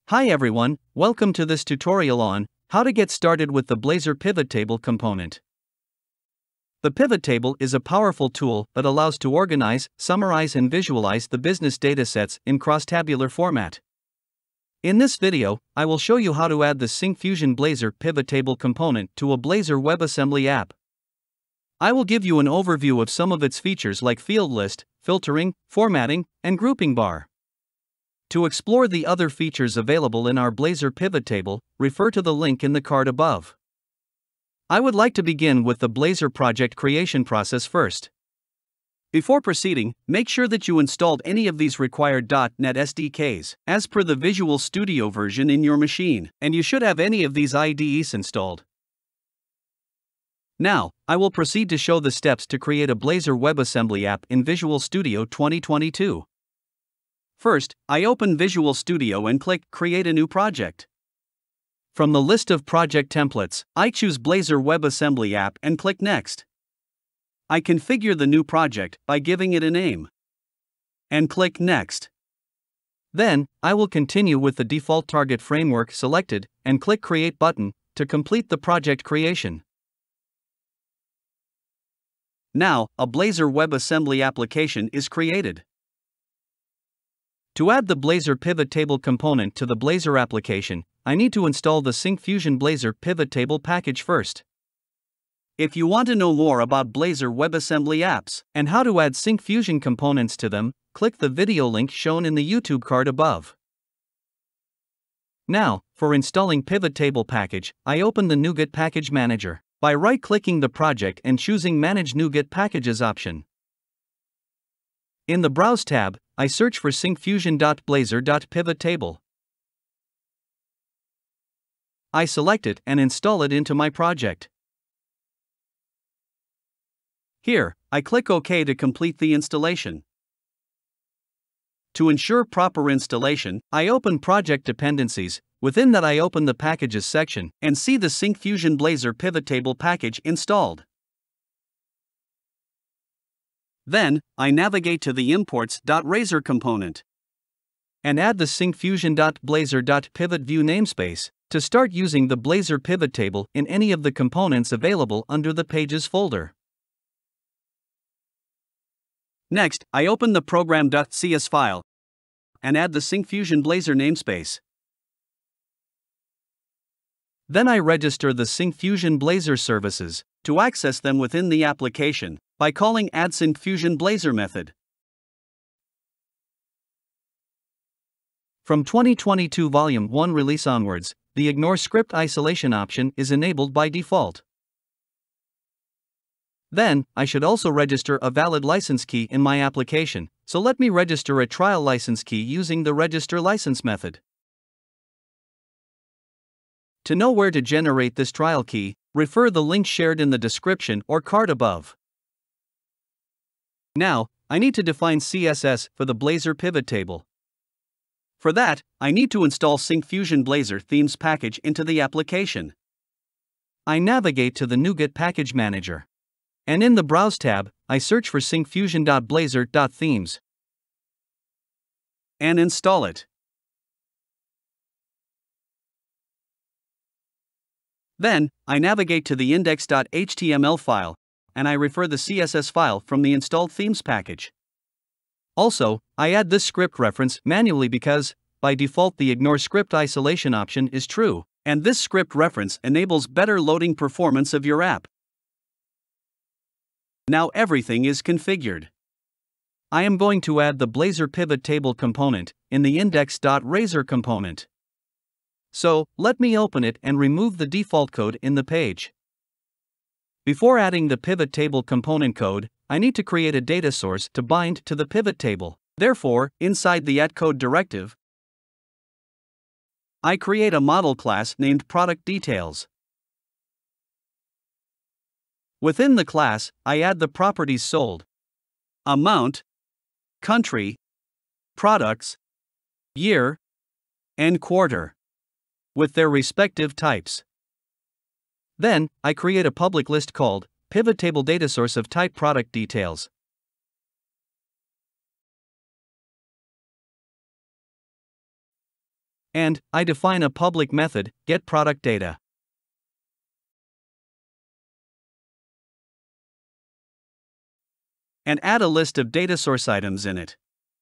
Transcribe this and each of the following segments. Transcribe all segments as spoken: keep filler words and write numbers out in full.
Hi everyone, welcome to this tutorial on how to get started with the Blazor Pivot Table component. The Pivot Table is a powerful tool that allows to organize, summarize and visualize the business datasets in cross-tabular format. In this video, I will show you how to add the Syncfusion Blazor Pivot Table component to a Blazor WebAssembly app. I will give you an overview of some of its features like field list, filtering, formatting, and GroupingBar. To explore the other features available in our Blazor Pivot Table, refer to the link in the card above. I would like to begin with the Blazor project creation process first. Before proceeding, make sure that you installed any of these required .NET S D Ks, as per the Visual Studio version in your machine, and you should have any of these I D Es installed. Now, I will proceed to show the steps to create a Blazor WebAssembly app in Visual Studio twenty twenty-two. First, I open Visual Studio and click Create a new project. From the list of project templates, I choose Blazor WebAssembly app and click Next. I configure the new project by giving it a name. And click Next. Then, I will continue with the default target framework selected and click Create button to complete the project creation. Now, a Blazor WebAssembly application is created. To add the Blazor Pivot Table component to the Blazor application, I need to install the Syncfusion Blazor Pivot Table package first. If you want to know more about Blazor WebAssembly apps and how to add Syncfusion components to them, click the video link shown in the YouTube card above. Now, for installing Pivot Table package, I open the NuGet Package Manager by right-clicking the project and choosing Manage NuGet Packages option. In the Browse tab, I search for syncfusion.blazor.pivot table. I select it and install it into my project. Here, I click OK to complete the installation. To ensure proper installation, I open Project Dependencies. Within that I open the Packages section and see the Syncfusion Blazor Pivot Table package installed. Then, I navigate to the Imports.Razor component and add the Syncfusion.Blazor.PivotView namespace to start using the Blazor Pivot Table in any of the components available under the Pages folder. Next, I open the program.cs file and add the Syncfusion Blazor namespace. Then I register the Syncfusion Blazor services to access them within the application by calling Add Syncfusion Blazor method. From twenty twenty-two Volume one release onwards, the Ignore Script Isolation option is enabled by default. Then, I should also register a valid license key in my application, so let me register a trial license key using the Register License method. To know where to generate this trial key, refer the link shared in the description or card above. Now, I need to define C S S for the Blazor Pivot Table. For that, I need to install Syncfusion Blazor Themes package into the application. I navigate to the NuGet Package Manager. And in the Browse tab, I search for syncfusion.blazor.themes and install it. Then, I navigate to the index.html file, and I refer the C S S file from the installed themes package. Also, I add this script reference manually because, by default, the Ignore Script Isolation option is true, and this script reference enables better loading performance of your app. Now everything is configured. I am going to add the Blazor Pivot Table component in the index.razor component. So, let me open it and remove the default code in the page. Before adding the Pivot Table component code, I need to create a data source to bind to the Pivot Table. Therefore, inside the @code directive, I create a model class named Product Details. Within the class, I add the properties sold, amount, country, products, year, and quarter, with their respective types. Then, I create a public list called Pivot Table Data Source of type Product Details. And I define a public method, getProductData. And add a list of data source items in it.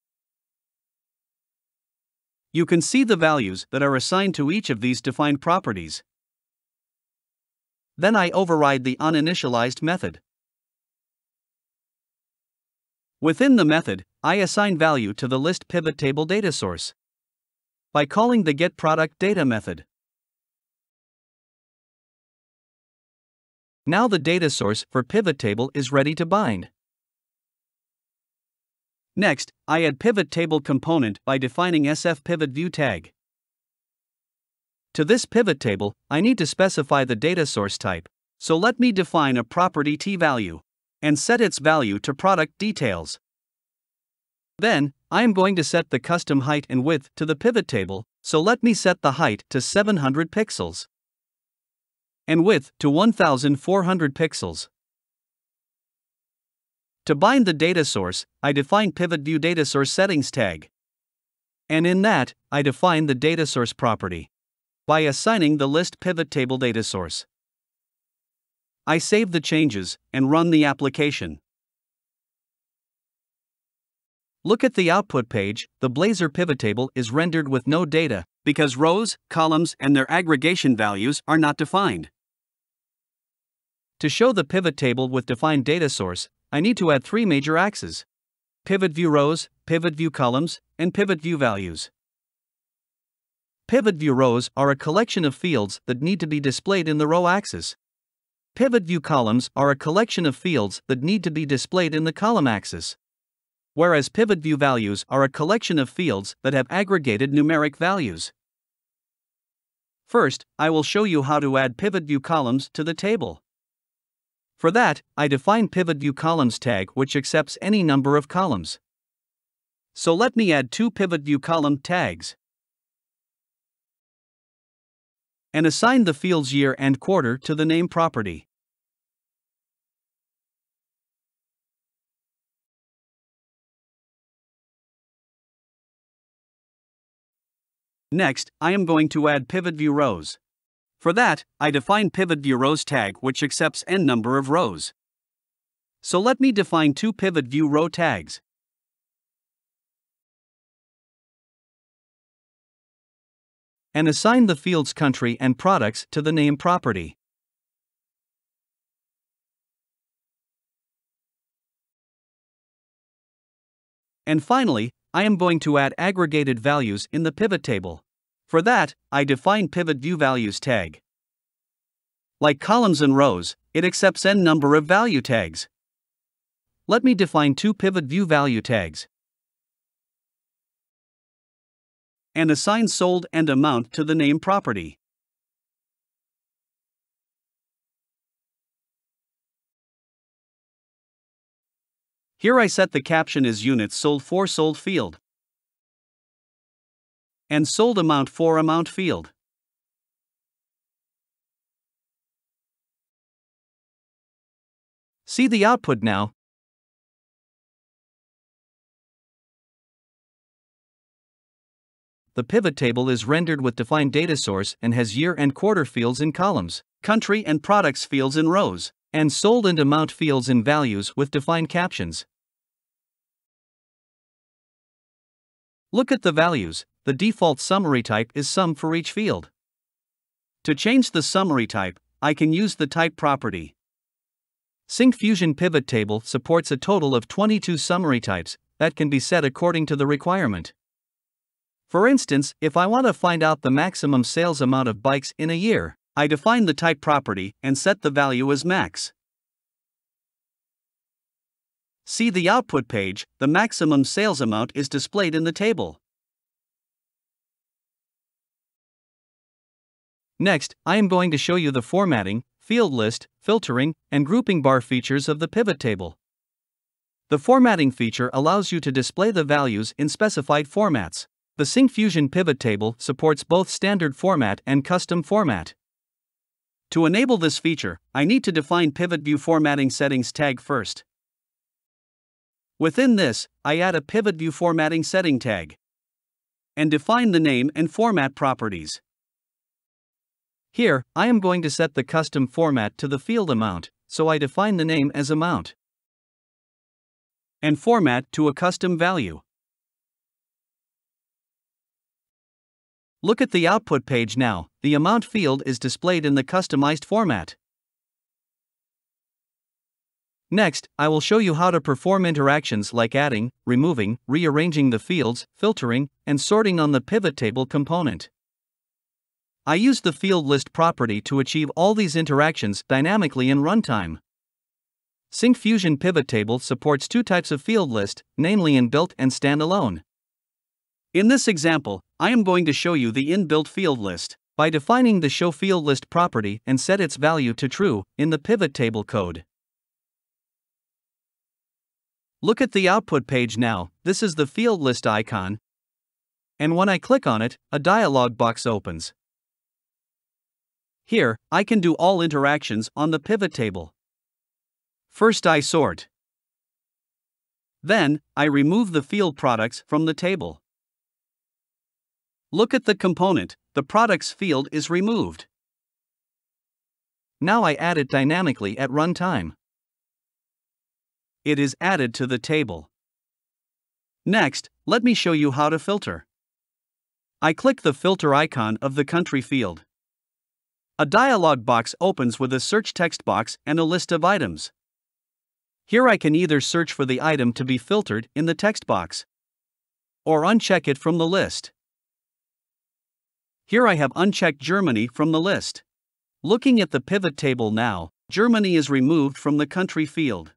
You can see the values that are assigned to each of these defined properties. Then I override the uninitialized method. Within the method, I assign value to the list pivot table data source by calling the getProductData method. Now the data source for pivot table is ready to bind. Next, I add pivot table component by defining sfPivotView tag. To this pivot table, I need to specify the data source type, so let me define a property tValue and set its value to product details. Then, I am going to set the custom height and width to the pivot table, so let me set the height to seven hundred pixels and width to one thousand four hundred pixels. To bind the data source, I define PivotView Data Source Settings tag. And in that, I define the data source property by assigning the list pivot table data source. I save the changes and run the application. Look at the output page. The Blazor Pivot Table is rendered with no data because rows, columns, and their aggregation values are not defined. To show the pivot table with defined data source, I need to add three major axes: pivot view rows, pivot view columns, and pivot view values. Pivot view rows are a collection of fields that need to be displayed in the row axis. Pivot view columns are a collection of fields that need to be displayed in the column axis. Whereas pivot view values are a collection of fields that have aggregated numeric values. First, I will show you how to add pivot view columns to the table. For that, I define PivotViewColumns tag which accepts any number of columns. So let me add two PivotViewColumn tags and assign the fields year and quarter to the name property. Next, I am going to add PivotView rows. For that, I define PivotView rows tag which accepts n number of rows. So let me define two PivotView row tags. And assign the fields country and products to the name property. And finally, I am going to add aggregated values in the pivot table. For that, I define PivotViewValues tag. Like columns and rows, it accepts n number of value tags. Let me define two PivotViewValue tags and assign sold and amount to the name property. Here I set the caption as units sold for sold field and sold amount for amount field. See the output now. The pivot table is rendered with defined data source and has year and quarter fields in columns, country and products fields in rows, and sold and amount fields in values with defined captions. Look at the values. The default summary type is sum for each field. To change the summary type, I can use the type property. Syncfusion Pivot Table supports a total of twenty-two summary types that can be set according to the requirement. For instance, if I want to find out the maximum sales amount of bikes in a year, I define the type property and set the value as max. See the output page. The maximum sales amount is displayed in the table. Next, I am going to show you the formatting, field list, filtering, and grouping bar features of the pivot table. The formatting feature allows you to display the values in specified formats. The Syncfusion Pivot Table supports both standard format and custom format. To enable this feature, I need to define PivotView Formatting Settings tag first. Within this, I add a PivotView Formatting Setting tag and define the name and format properties. Here, I am going to set the custom format to the field amount, so I define the name as amount and format to a custom value. Look at the output page now. The amount field is displayed in the customized format. Next, I will show you how to perform interactions like adding, removing, rearranging the fields, filtering, and sorting on the pivot table component. I used the field list property to achieve all these interactions dynamically in runtime. Syncfusion Pivot Table supports two types of field list, namely inbuilt and standalone. In this example, I am going to show you the inbuilt field list by defining the show field list property and set its value to true in the pivot table code. Look at the output page now. This is the field list icon, and when I click on it, a dialog box opens. Here, I can do all interactions on the pivot table. First I sort. Then, I remove the field products from the table. Look at the component, the products field is removed. Now I add it dynamically at runtime. It is added to the table. Next, let me show you how to filter. I click the filter icon of the country field. A dialog box opens with a search text box and a list of items. Here I can either search for the item to be filtered in the text box or uncheck it from the list. Here I have unchecked Germany from the list. Looking at the pivot table now, Germany is removed from the country field.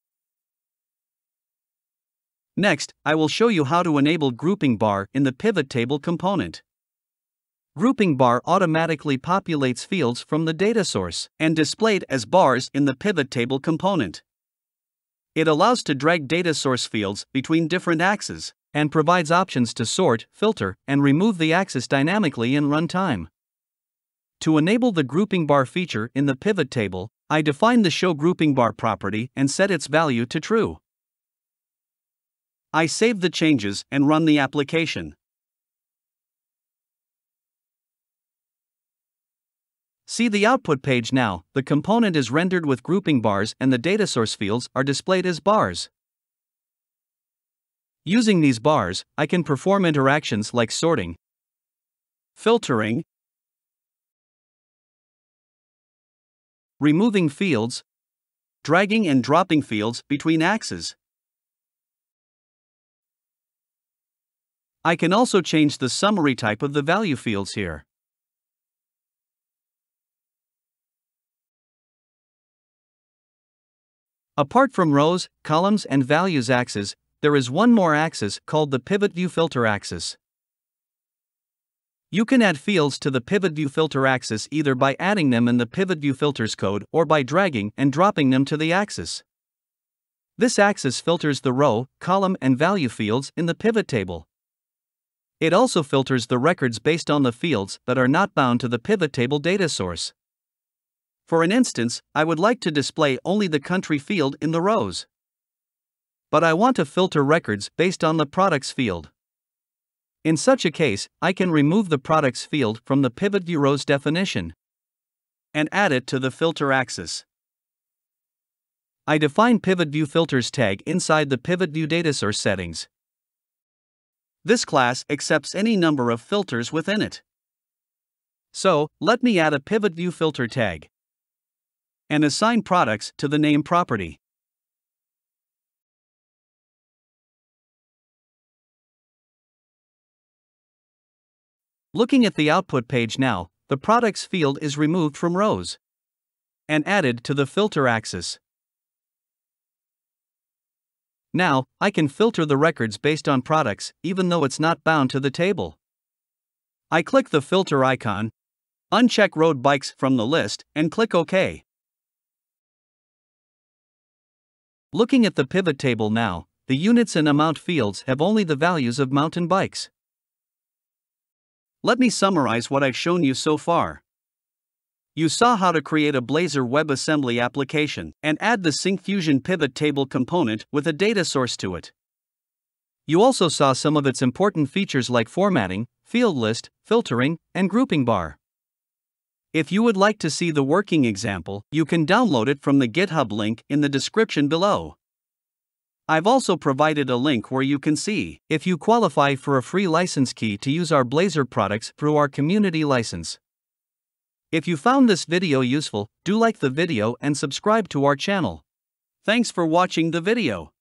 Next, I will show you how to enable GroupingBar in the pivot table component. GroupingBar automatically populates fields from the data source and displayed as bars in the pivot table component. It allows to drag data source fields between different axes and provides options to sort, filter, and remove the axis dynamically in runtime. To enable the GroupingBar feature in the pivot table, I define the show GroupingBar property and set its value to true. I save the changes and run the application. See the output page now. The component is rendered with grouping bars and the data source fields are displayed as bars. Using these bars, I can perform interactions like sorting, filtering, removing fields, dragging and dropping fields between axes. I can also change the summary type of the value fields here. Apart from rows, columns, and values axes, there is one more axis called the Pivot View Filter axis. You can add fields to the Pivot View Filter axis either by adding them in the Pivot View Filters code or by dragging and dropping them to the axis. This axis filters the row, column, and value fields in the pivot table. It also filters the records based on the fields that are not bound to the pivot table data source. For an instance, I would like to display only the country field in the rows. But I want to filter records based on the products field. In such a case, I can remove the products field from the pivot view rows definition and add it to the filter axis. I define pivot view filters tag inside the pivot view data source settings. This class accepts any number of filters within it. So, let me add a pivot view filter tag and assign products to the name property. Looking at the output page now, the products field is removed from rows and added to the filter axis. Now, I can filter the records based on products, even though it's not bound to the table. I click the filter icon, uncheck road bikes from the list, and click OK. Looking at the pivot table now, the units and amount fields have only the values of mountain bikes. Let me summarize what I've shown you so far. You saw how to create a Blazor WebAssembly application and add the Syncfusion Pivot Table component with a data source to it. You also saw some of its important features like formatting, field list, filtering, and grouping bar. If you would like to see the working example, you can download it from the GitHub link in the description below. I've also provided a link where you can see if you qualify for a free license key to use our Blazor products through our community license. If you found this video useful, do like the video and subscribe to our channel. Thanks for watching the video.